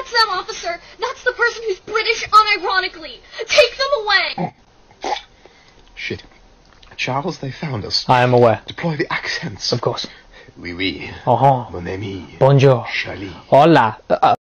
That's them, officer! That's the person who's British unironically! Take them away! Shit. Charles, they found us. I am aware. Deploy the accents. Of course. Oui, oui. Uh-huh. Mon ami. Bonjour. Charlie. Hola.